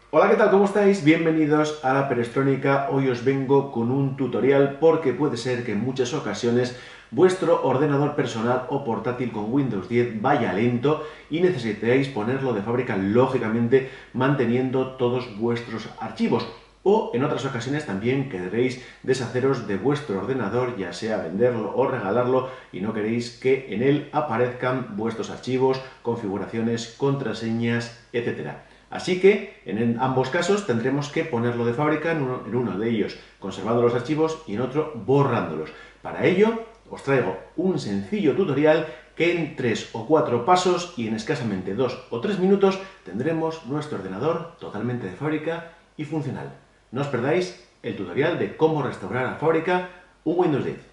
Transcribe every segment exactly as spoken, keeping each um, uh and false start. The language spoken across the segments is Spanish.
Hola, ¿qué tal? ¿Cómo estáis? Bienvenidos a la Perestroika. Hoy os vengo con un tutorial porque puede ser que en muchas ocasiones vuestro ordenador personal o portátil con Windows diez vaya lento y necesitéis ponerlo de fábrica, lógicamente manteniendo todos vuestros archivos. O en otras ocasiones también queréis deshaceros de vuestro ordenador, ya sea venderlo o regalarlo, y no queréis que en él aparezcan vuestros archivos, configuraciones, contraseñas, etcétera. Así que en ambos casos tendremos que ponerlo de fábrica, en uno, en uno de ellos conservando los archivos y en otro borrándolos. Para ello os traigo un sencillo tutorial que en tres o cuatro pasos y en escasamente dos o tres minutos tendremos nuestro ordenador totalmente de fábrica y funcional. No os perdáis el tutorial de cómo restaurar a fábrica un Windows diez.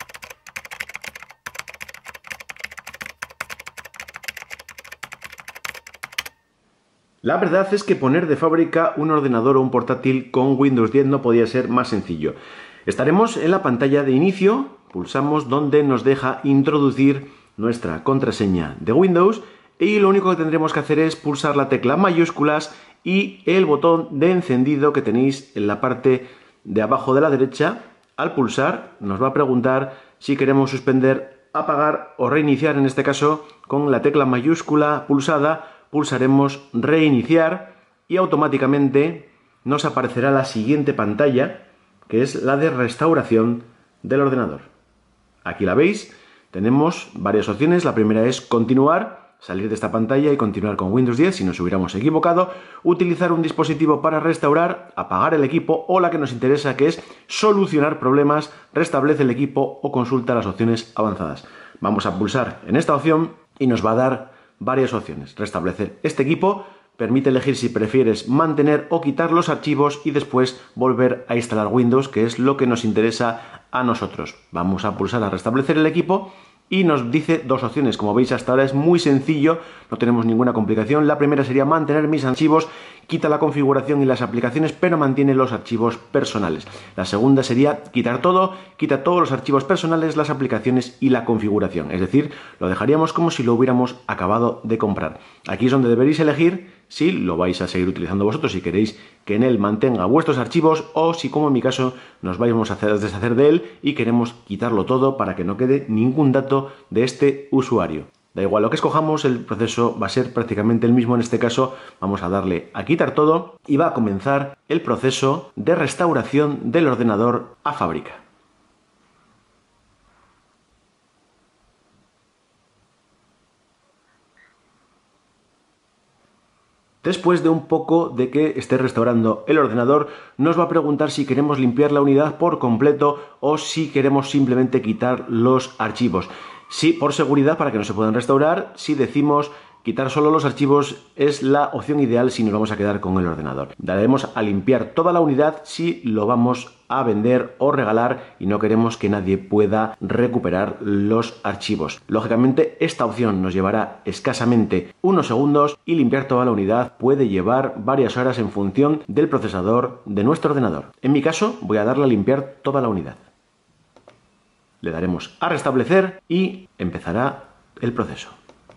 La verdad es que poner de fábrica un ordenador o un portátil con Windows diez no podía ser más sencillo. Estaremos en la pantalla de inicio, pulsamos donde nos deja introducir nuestra contraseña de Windows y lo único que tendremos que hacer es pulsar la tecla mayúsculas y el botón de encendido que tenéis en la parte de abajo de la derecha. Al pulsar nos va a preguntar si queremos suspender, apagar o reiniciar. En este caso, con la tecla mayúscula pulsada, pulsaremos reiniciar y automáticamente nos aparecerá la siguiente pantalla, que es la de restauración del ordenador. Aquí la veis, tenemos varias opciones. La primera es continuar, salir de esta pantalla y continuar con Windows diez si nos hubiéramos equivocado, utilizar un dispositivo para restaurar, apagar el equipo, o la que nos interesa, que es solucionar problemas, restablece el equipo o consulta las opciones avanzadas. Vamos a pulsar en esta opción y nos va a dar varias opciones. Restablecer este equipo permite elegir si prefieres mantener o quitar los archivos y después volver a instalar Windows, que es lo que nos interesa a nosotros. Vamos a pulsar a restablecer el equipo y nos dice dos opciones. Como veis, hasta ahora es muy sencillo, no tenemos ninguna complicación. La primera sería mantener mis archivos, quita la configuración y las aplicaciones, pero mantiene los archivos personales. La segunda sería quitar todo, quita todos los archivos personales, las aplicaciones y la configuración. Es decir, lo dejaríamos como si lo hubiéramos acabado de comprar. Aquí es donde deberéis elegir si lo vais a seguir utilizando vosotros, si queréis que en él mantenga vuestros archivos, o si, como en mi caso, nos vamos a deshacer de él y queremos quitarlo todo para que no quede ningún dato de este usuario. Da igual lo que escojamos, el proceso va a ser prácticamente el mismo. En este caso vamos a darle a quitar todo y va a comenzar el proceso de restauración del ordenador a fábrica. Después de un poco de que esté restaurando el ordenador, nos va a preguntar si queremos limpiar la unidad por completo o si queremos simplemente quitar los archivos. Sí, por seguridad, para que no se puedan restaurar, si decimos quitar solo los archivos, es la opción ideal si nos vamos a quedar con el ordenador. Daremos a limpiar toda la unidad si lo vamos a vender o regalar y no queremos que nadie pueda recuperar los archivos. Lógicamente, esta opción nos llevará escasamente unos segundos y limpiar toda la unidad puede llevar varias horas en función del procesador de nuestro ordenador. En mi caso, voy a darle a limpiar toda la unidad. Le daremos a restablecer y empezará el proceso.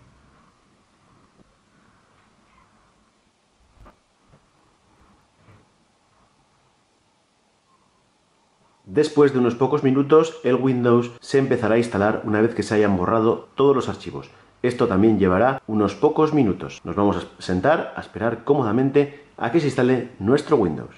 Después de unos pocos minutos, el Windows se empezará a instalar una vez que se hayan borrado todos los archivos. Esto también llevará unos pocos minutos. Nos vamos a sentar a esperar cómodamente a que se instale nuestro Windows.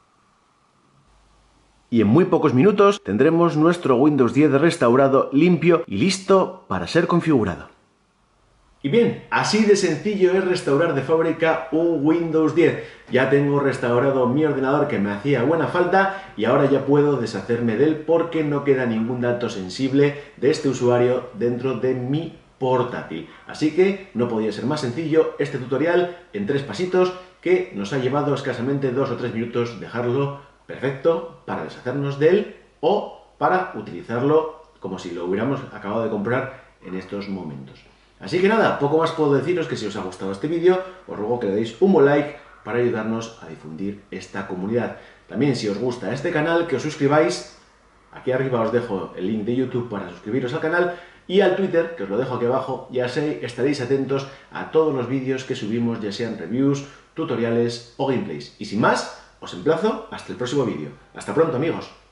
Y en muy pocos minutos tendremos nuestro Windows diez restaurado, limpio y listo para ser configurado. Y bien, así de sencillo es restaurar de fábrica un Windows diez. Ya tengo restaurado mi ordenador, que me hacía buena falta, y ahora ya puedo deshacerme de él porque no queda ningún dato sensible de este usuario dentro de mi portátil. Así que no podía ser más sencillo este tutorial en tres pasitos, que nos ha llevado escasamente dos o tres minutos dejarlo perfecto para deshacernos de él o para utilizarlo como si lo hubiéramos acabado de comprar en estos momentos. Así que nada, poco más puedo deciros que si os ha gustado este vídeo, os ruego que le deis un buen like para ayudarnos a difundir esta comunidad. También, si os gusta este canal, que os suscribáis. Aquí arriba os dejo el link de YouTube para suscribiros al canal y al Twitter, que os lo dejo aquí abajo. Ya sé, estaréis atentos a todos los vídeos que subimos, ya sean reviews, tutoriales o gameplays. Y sin más, os emplazo hasta el próximo vídeo. ¡Hasta pronto, amigos!